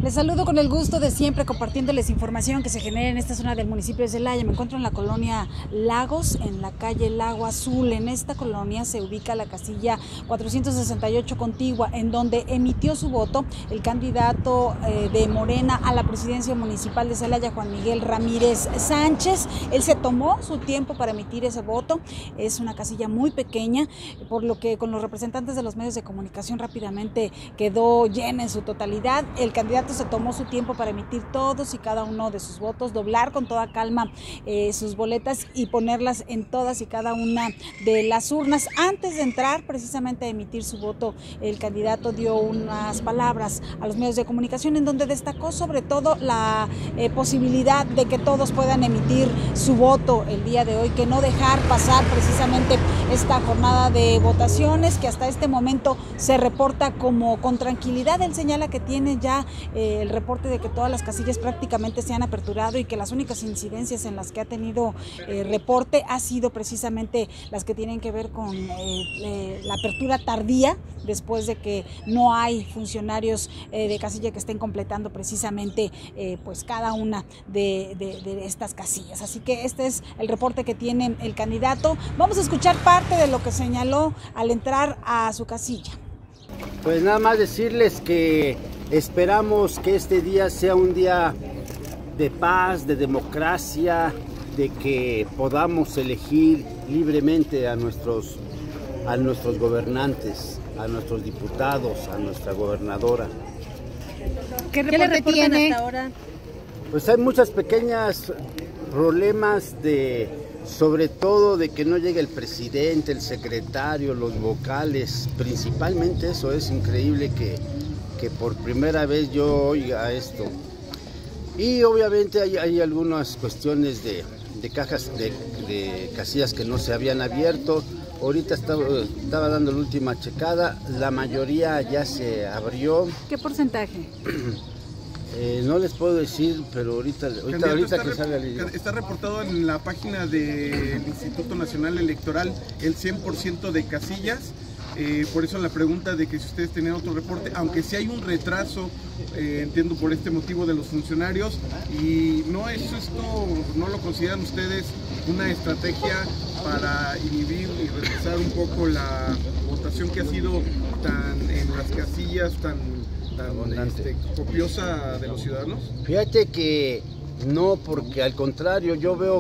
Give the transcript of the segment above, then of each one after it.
Les saludo con el gusto de siempre compartiéndoles información que se genera en esta zona del municipio de Celaya. Me encuentro en la colonia Lagos, en la calle Lago Azul. En esta colonia se ubica la casilla 468 contigua, en donde emitió su voto el candidato de Morena a la presidencia municipal de Celaya, Juan Miguel Ramírez Sánchez. Él se tomó su tiempo para emitir ese voto. Es una casilla muy pequeña, por lo que con los representantes de los medios de comunicación rápidamente quedó llena en su totalidad. El candidato se tomó su tiempo para emitir todos y cada uno de sus votos, doblar con toda calma sus boletas y ponerlas en todas y cada una de las urnas. Antes de entrar precisamente a emitir su voto, el candidato dio unas palabras a los medios de comunicación en donde destacó sobre todo la posibilidad de que todos puedan emitir su voto el día de hoy, que no dejar pasar precisamente esta jornada de votaciones que hasta este momento se reporta como con tranquilidad. Él señala que tiene ya el reporte de que todas las casillas prácticamente se han aperturado y que las únicas incidencias en las que ha tenido reporte ha sido precisamente las que tienen que ver con la apertura tardía, después de que no hay funcionarios de casilla que estén completando precisamente pues cada una de estas casillas. Así que este es el reporte que tiene el candidato. Vamos a escuchar parte de lo que señaló al entrar a su casilla. Pues nada más decirles que esperamos que este día sea un día de paz, de democracia, de que podamos elegir libremente a nuestros gobernantes, a nuestros diputados, a nuestra gobernadora. ¿Qué reporte tiene hasta ahora? Pues hay muchos pequeños problemas sobre todo de que no llegue el presidente, el secretario, los vocales, principalmente eso. Es increíble que por primera vez yo oiga esto. Y obviamente hay algunas cuestiones de cajas, de casillas que no se habían abierto. Ahorita estaba dando la última checada, la mayoría ya se abrió. ¿Qué porcentaje? No les puedo decir, pero ahorita que salga el... Está reportado en la página del Instituto Nacional Electoral el 100% de casillas. Por eso la pregunta de que si ustedes tenían otro reporte, aunque sí hay un retraso, entiendo por este motivo de los funcionarios, y esto no lo consideran ustedes una estrategia para inhibir y retrasar un poco la votación que ha sido en las casillas tan copiosa de los ciudadanos. Fíjate que no, porque al contrario, yo veo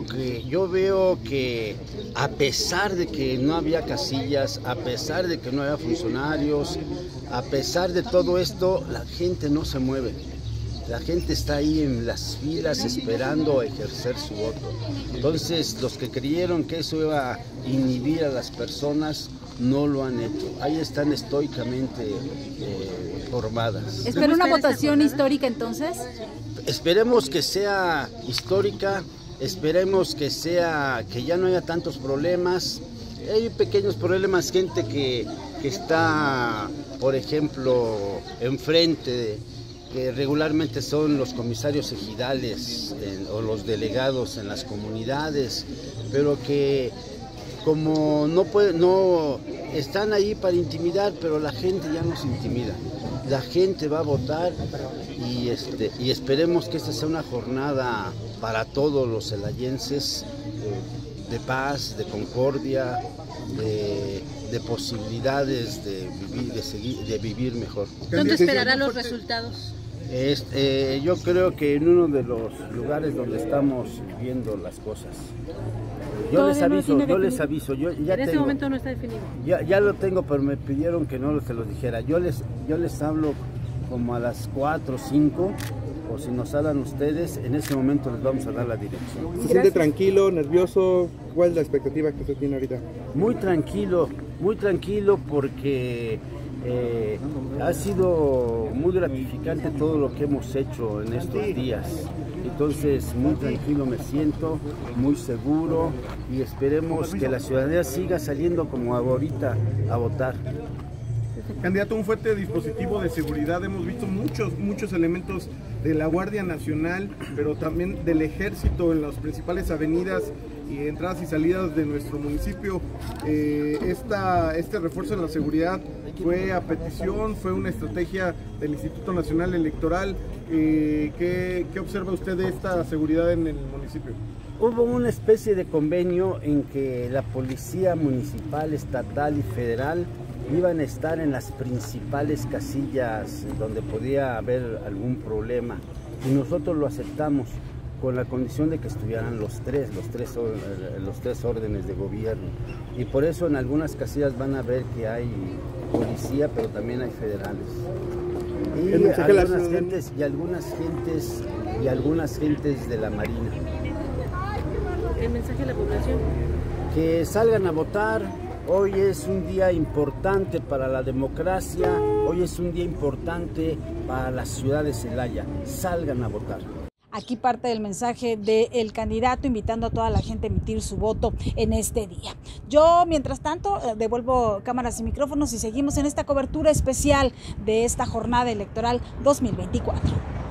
que a pesar de que no había casillas, a pesar de que no había funcionarios, a pesar de todo esto, la gente no se mueve. La gente está ahí en las filas esperando a ejercer su voto. Entonces, los que creyeron que eso iba a inhibir a las personas, no lo han hecho. Ahí están estoicamente formadas. ¿Espera una votación histórica entonces? Esperemos que sea histórica, esperemos que ya no haya tantos problemas. Hay pequeños problemas, gente que está, por ejemplo, enfrente, que regularmente son los comisarios ejidales o los delegados en las comunidades, pero que como no están ahí para intimidar, pero la gente ya no se intimida. La gente va a votar y esperemos que esta sea una jornada para todos los celayenses de paz, de concordia, de posibilidades de vivir mejor. ¿Dónde esperarán los resultados? Yo creo que en uno de los lugares donde estamos viendo las cosas. Yo les aviso. En este momento no está definido. Ya lo tengo, pero me pidieron que no se los dijera. Yo les hablo como a las 4 o 5, o si nos hablan ustedes, en ese momento les vamos a dar la dirección. ¿Se siente tranquilo, nervioso? ¿Cuál es la expectativa que usted tiene ahorita? Muy tranquilo porque ha sido muy gratificante todo lo que hemos hecho en estos días. Entonces, muy tranquilo me siento, muy seguro, y esperemos que la ciudadanía siga saliendo como ahorita a votar. Candidato, un fuerte dispositivo de seguridad. Hemos visto muchos elementos de la Guardia Nacional, pero también del Ejército en las principales avenidas y entradas y salidas de nuestro municipio. Este refuerzo en la seguridad fue a petición, fue una estrategia del Instituto Nacional Electoral. ¿Qué observa usted de esta seguridad en el municipio? Hubo una especie de convenio en que la policía municipal, estatal y federal iban a estar en las principales casillas donde podía haber algún problema, y nosotros lo aceptamos con la condición de que estuvieran los tres órdenes de gobierno, y por eso en algunas casillas van a ver que hay policía, pero también hay federales. Y algunas gentes de la Marina. El mensaje a la población. Que salgan a votar. Hoy es un día importante para la democracia, hoy es un día importante para la ciudad de Celaya. Salgan a votar. Aquí parte del mensaje del candidato invitando a toda la gente a emitir su voto en este día. Yo, mientras tanto, devuelvo cámaras y micrófonos y seguimos en esta cobertura especial de esta jornada electoral 2024.